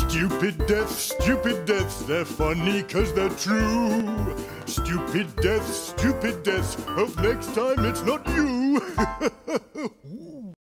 Stupid deaths, they're funny 'cause they're true. Stupid deaths, hope next time it's not you.